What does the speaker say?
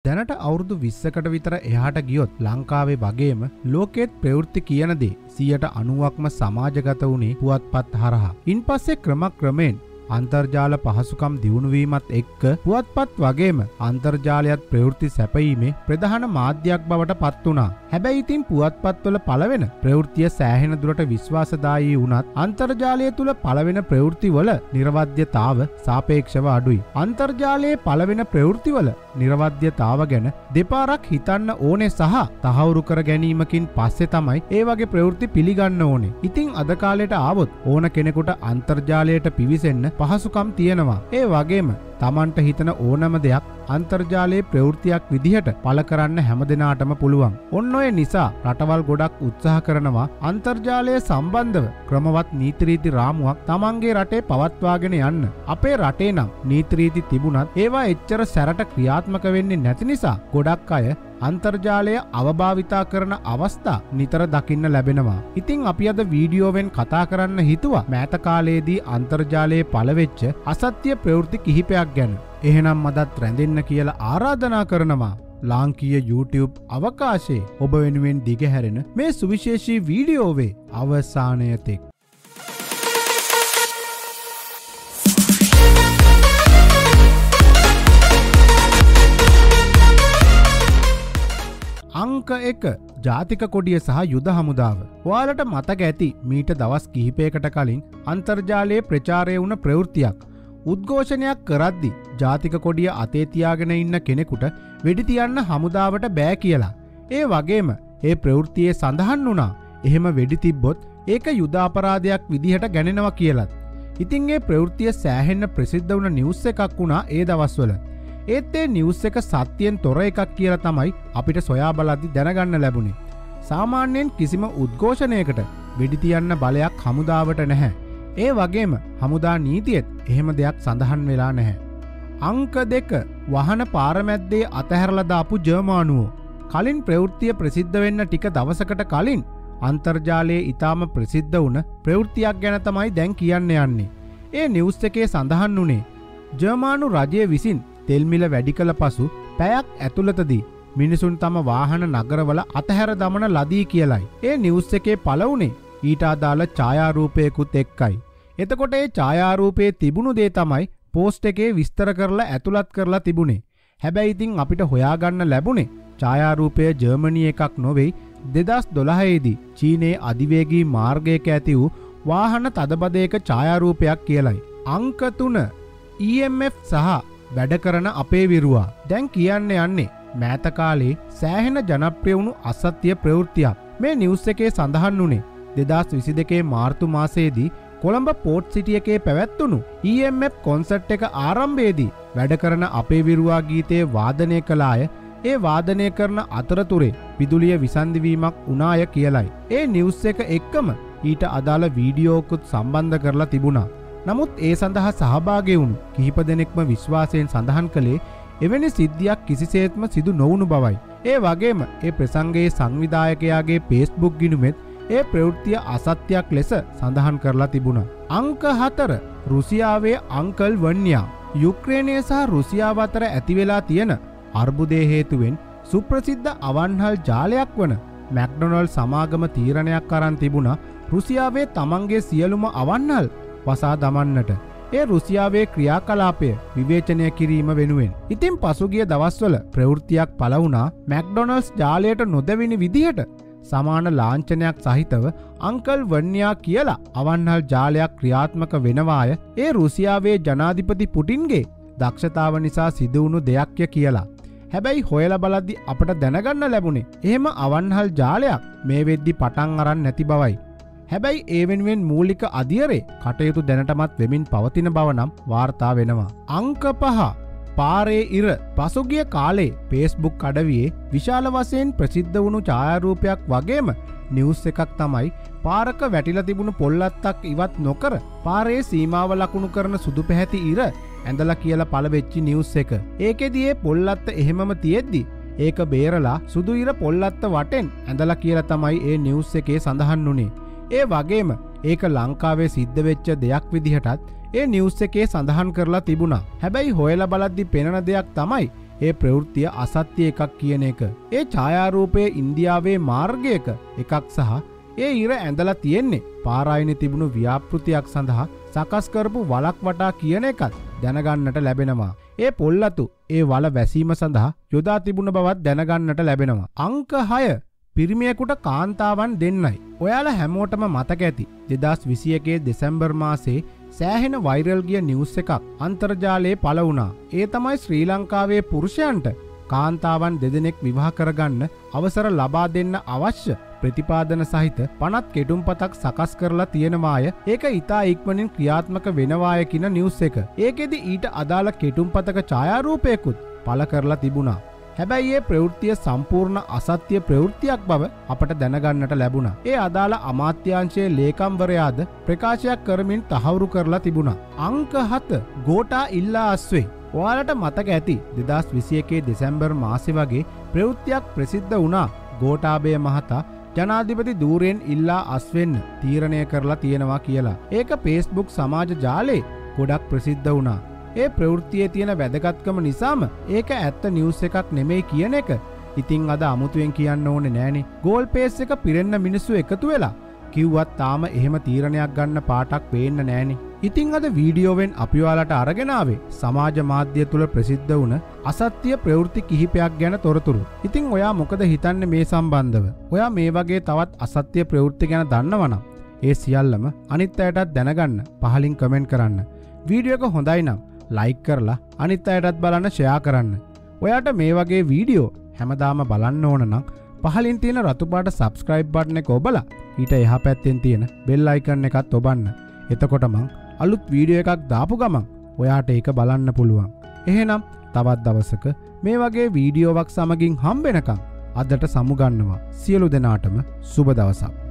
දැනට අවුරුදු 20කට විතර එහාට ගියොත් ලංකාවේ වගේම ලෝකෙත් ප්‍රවෘත්ති කියන දේ 90%ක්ම සමාජගත වුණේ පුවත්පත් හරහා. ඉන්පස්සේ ක්‍රමක්‍රමයෙන් අන්තර්ජාල පහසුකම් දියුණු වීමත් එක්ක පුවත්පත් වගේම අන්තර්ජාලයත් ප්‍රවෘත්ති සැපයීමේ ප්‍රධාන මාධ්‍යයක් බවට පත් වුණා. හැබැයි ඉතින් පුවත්පත්වල පළවෙන ප්‍රවෘත්තිය සෑහෙන දුරට විශ්වාසදායී වුණත් අන්තර්ජාලය තුල පළවෙන ප්‍රවෘත්තිවල නිර්වද්‍යතාව සාපේක්ෂව අඩුයි. අන්තර්ජාලයේ පළවෙන ප්‍රවෘත්තිවල නිර්වද්‍යතාව ගැන දෙපාරක් හිතන්න ඕනේ සහ තහවුරු කර ගැනීමකින් පස්සේ තමයි ඒ වගේ ප්‍රවෘත්ති පිළිගන්න ඕනේ. ඉතින් අද කාලේට ආවොත් ඕන කෙනෙකුට අන්තර්ජාලයට පිවිසෙන්න පහසුකම් තියෙනවා. ඒ වගේම තමන්ට හිතන ඕනම දෙයක් අන්තර්ජාලයේ ප්‍රවෘත්තියක් විදිහට පළ කරන්න හැමදෙනාටම පුළුවන්. ඔන්න ඔය නිසා රටවල් ගොඩක් උත්සාහ කරනවා අන්තර්ජාලය සම්බන්ධව ක්‍රමවත් නීතිරීති රාමුවක් තමන්ගේ රටේ පවත්වාගෙන යන්න. අපේ රටේ නම් නීතිරීති තිබුණත් ඒවා එච්චර සැරට ක්‍රියාත්මක වෙන්නේ නැති නිසා ගොඩක් අය අන්තර්ජාලය අවභාවිතා කරන අවස්ථා නිතර දකින්න ලැබෙනවා. ඉතින් අපි අද වීඩියෝවෙන් කතා කරන්න හිතුවා මෑත කාලයේදී අන්තර්ජාලයේ පළවෙච්ච අසත්‍ය ප්‍රවෘත්ති කිහිපයක් ගැන. එහෙනම් මදත් රැඳෙන්න කියලා ආරාධනා කරනවා. ලාංකීය YouTube අවකාශයේ ඔබ වෙනුවෙන් දිගහැරෙන මේ සුවිශේෂී වීඩියෝවේ අවසානය තෙක්. අංක 1 ජාතික කොඩිය සහ යුද හමුදාව. ඔයාලට මතක ඇති මීට දවස් කිහිපයකට කලින් අන්තර්ජාලයේ ප්‍රචාරය වුණ ප්‍රවෘත්තියක්. උද්ඝෝෂණයක් කරද්දි ජාතික කොඩිය අතේ තියාගෙන ඉන්න කෙනෙකුට වෙඩි තියන්න හමුදාවට බෑ කියලා. ඒ වගේම ඒ ප්‍රවෘත්තියේ සඳහන් වුණා එහෙම වෙඩි තිබ්බොත් ඒක යුද අපරාධයක් විදිහට ගණනවා කියලත්. ඉතින් ඒ ප්‍රවෘත්තිය සෑහෙන්න ප්‍රසිද්ධ වුණ නිවුස් එකක් වුණා ඒ දවස්වල. ඒත් ඒ නිවුස් එක සත්‍යයෙන් තොර එකක් කියලා තමයි අපිට සොයා බලද්දි දැනගන්න ලැබුණේ. සාමාන්‍යයෙන් කිසිම උද්ඝෝෂණයකට වෙඩි තියන්න බලයක් හමුදාවට නැහැ. ඒ වගේම හමුදා නීතියෙත් එහෙම දෙයක් සඳහන් වෙලා නැහැ. අංක 2 වහන පාරමැද්දේ අතහැරලා දාපු ජර්මානුවෝ. කලින් ප්‍රවෘත්තිය ප්‍රසිද්ධ වෙන්න ටික දවසකට කලින් අන්තර්ජාලයේ ඊටාම ප්‍රසිද්ධ වුණ ප්‍රවෘත්තියක් ගැන තමයි දැන් කියන්න යන්නේ. ඒ නිවුස් එකේ සඳහන් වුණේ ජර්මානු රජය විසින් තෙල් මිල වැඩි කළ පසු පැයක් ඇතුළතදී මිනිසුන් තම වාහන නගරවල අතහැර දමන ලදී කියලයි. ඒ නිවුස් එකේ පළවුණේ ඊට අදාළ ඡායාරූපයකුත් එක්කයි. එතකොට ඒ ඡායාරූපයේ තිබුණු දේ තමයි පෝස්ට් එකේ විස්තර කරලා ඇතුළත් කරලා තිබුණේ. හැබැයි ඉතින් අපිට හොයාගන්න ලැබුණේ ඡායාරූපය ජර්මනි එකක් නොවේ 2012 දී චීනයේ අධිවේගී මාර්ගයක ඇති වූ වාහන තදබදයක ඡායාරූපයක් කියලයි. අංක 3 EMF සහ වැඩ කරන අපේ විරුවා. දැන් කියන්න යන්නේ මෑත කාලේ සෑහෙන ජනප්‍රිය වුණු අසත්‍ය ප්‍රවෘත්තියක්. මේ නිවුස් එකේ සඳහන් වුණේ 2022 මාර්තු මාසයේදී කොළඹ පෝට් සිටි එකේ පැවැත්වුණු EMF කොන්සර්ට් එක ආරම්භයේදී වැඩ කරන අපේ විරුවා ගීතයේ වාදනය කළ අය ඒ වාදනය කරන අතරතුරේ විදුලිය විසන්ධි වීමක් වුණාය කියලයි. ඒ නිවුස් එක එක්කම ඊට අදාළ වීඩියෝකුත් සම්බන්ධ කරලා තිබුණා. නමුත් ඒ සඳහා සහභාගී වුණු කිහිප දෙනෙක්ම විශ්වාසයෙන් සඳහන් කළේ එවැනි සිද්ධියක් කිසිසේත්ම සිදු නොවුණු බවයි. ඒ වගේම ඒ ප්‍රසංගයේ සංවිධායකයාගේ Facebook ගිණුමෙත් ඒ ප්‍රවෘත්තිය අසත්‍යයක් ලෙස සඳහන් කරලා තිබුණා. අංක 4 රුසියාවේ අංකල් වන්යා. යුක්‍රේනය සහ රුසියාව අතර ඇති වෙලා තියෙන අර්බුදය හේතුවෙන් සුප්‍රසිද්ධ අවන්හල් ජාලයක් වන මැක්ඩොනල්ඩ් සමාගම තීරණයක් අරන් තිබුණා රුසියාවේ තමන්ගේ සියලුම අවන්හල් වසා දමන්නට. ඒ රුසියාවේ ක්‍රියාකලාපය විවේචනය කිරීම වෙනුවෙන්. ඉතින් පසුගිය දවස්වල ප්‍රවෘත්තියක් පළ වුණා මැක්ඩොනල්ඩ්ස් ජාලයට නොදැවෙන විදිහට සමාන ලාංඡනයක් සහිතව අංකල් වන්යා කියලා අවන්හල් ජාලයක් ක්‍රියාත්මක වෙනවාය ඒ රුසියාවේ ජනාධිපති පුටින්ගේ දක්ෂතාව නිසා සිදුවුණු දෙයක්ය කියලා. හැබැයි හොයලා බලද්දි අපට දැනගන්න ලැබුණේ එහෙම අවන්හල් ජාලයක් මේ වෙද්දි පටන් අරන් නැති බවයි. හැබැයි ඒ වෙනුවෙන් මූලික අධියරේ කටයුතු දැනටමත් වෙමින් පවතින බව නම් වාර්තා වෙනවා. අංක 5 පාරේ ඉර. පසුගිය කාලේ Facebook අඩවියේ විශාල වශයෙන් ප්‍රසිද්ධ වුණු ඡායාරූපයක් වගේම නිවුස් එකක් තමයි පාරක වැටිලා තිබුණු පොල්ලත්තක් ඉවත් නොකර පාරේ සීමාව ලකුණු කරන සුදු පැහැති ඉර ඇඳලා කියලා පළවෙච්චි නිවුස් එක. ඒකෙදී ඒ පොල්ලත්ත එහෙමම තියෙද්දි ඒක බේරලා සුදු ඉර පොල්ලත්ත වටෙන් ඇඳලා කියලා තමයි ඒ නිවුස් එකේ සඳහන් වුණේ. ඒ වගේම ඒක ලංකාවේ සිද්ධ වෙච්ච දෙයක් විදිහටත් ඒ නිවුස් එකේ සඳහන් කරලා තිබුණා. හැබැයි හොයලා බලද්දි පෙනෙන දෙයක් තමයි ඒ ප්‍රවෘත්තිය අසත්‍ය එකක් කියන එක. ඒ ඡායාරූපයේ ඉන්දියාවේ මාර්ගයක එකක් සහ ඒ ඉර ඇඳලා තියෙන්නේ පාරායනේ තිබුණු ව්‍යාපෘතියක් සඳහා සකස් කරපු වලක් වටා කියන එකත් දැනගන්නට ලැබෙනවා. ඒ පොල්ලතු ඒ වල වැසීම සඳහා යොදා තිබුණ බවත් දැනගන්නට ලැබෙනවා. අංක 6 පිරිමියෙකුට කාන්තාවන් දෙන්නයි. ඔයාලා හැමෝටම මතක ඇති 2021 දෙසැම්බර් මාසේ සෑහෙන වෛරල් ගිය නිවුස් එකක් අන්තර්ජාලයේ පළ වුණා. ඒ තමයි ශ්‍රී ලංකාවේ පුරුෂයන්ට කාන්තාවන් දෙදෙනෙක් විවාහ කරගන්න අවසර ලබා දෙන්න අවශ්‍ය ප්‍රතිපාදන සහිත පනත් කෙටුම්පතක් සකස් කරලා තියෙනවාය. ඒක ඉතා ඉක්මනින් ක්‍රියාත්මක වෙනවාය කියන නිවුස් එක. ඒකෙදි ඊට අදාළ කෙටුම්පතක ඡායාරූපයකුත් පළ කරලා තිබුණා. හැබැයි ඒ ප්‍රවෘත්තිය සම්පූර්ණ අසත්‍ය ප්‍රවෘත්තියක් බව අපට දැනගන්නට ලැබුණා. ඒ අදාළ අමාත්‍යාංශයේ ලේකම්වරයාද ප්‍රකාශයක් කරමින් තහවුරු කරලා තිබුණා. අංක 7 ගෝඨා ඉල්ලා අස්වේ. ඔයාලට මතක ඇති 2021 දෙසැම්බර් මාසේ වගේ ප්‍රවෘත්තියක් ප්‍රසිද්ධ වුණා. ගෝඨාභය මහතා ජනාධිපති ධූරයෙන් ඉල්ලා අස්වෙන්න තීරණය කරලා තියෙනවා කියලා. ඒක Facebook සමාජ ජාලේ ගොඩක් ප්‍රසිද්ධ වුණා. ඒ ප්‍රවෘත්තියේ තියෙන වැදගත්කම නිසාම ඒක ඇත්ත නිවුස් එකක් නෙමෙයි කියන එක ඉතින් අද අමුතුවෙන් කියන්න ඕනේ නෑනේ. ගෝල් පේස් එක පිරෙන්න මිනිස්සු එකතු වෙලා කිව්වත් තාම එහෙම තීරණයක් ගන්න පාටක් පේන්න නෑනේ. ඉතින් අද වීඩියෝවෙන් අපි ඔයාලට අරගෙන ආවේ සමාජ මාධ්‍ය තුල ප්‍රසිද්ධ වුණ අසත්‍ය ප්‍රවෘත්ති කිහිපයක් ගැන තොරතුරු. ඉතින් ඔයා මොකද හිතන්නේ මේ සම්බන්ධව? ඔයා මේ වගේ තවත් අසත්‍ය ප්‍රවෘත්ති ගැන දන්නවනම් ඒ සියල්ලම අනිත් අයටත් දැනගන්න පහලින් කමෙන්ට් කරන්න. වීඩියෝ එක හොඳයි නම් ලයික් කරලා අනිත් අයටත් බලන්න ෂෙයා කරන්න. ඔයාට මේ වගේ වීඩියෝ හැමදාම බලන්න ඕන නම් පහලින් තියෙන රතු පාට subscribe button එක ඔබලා ඊට එහා පැත්තෙන් තියෙන bell icon එකත් ඔබන්න. එතකොට මං අලුත් වීඩියෝ එකක් දාපු ගමන් ඔයාට ඒක බලන්න පුළුවන්. එහෙනම් තවත් දවසක මේ වගේ වීඩියෝවක් සමගින් හම්බෙනකම් අදට සමුගන්නවා. සියලු දෙනාටම සුබ දවසක්.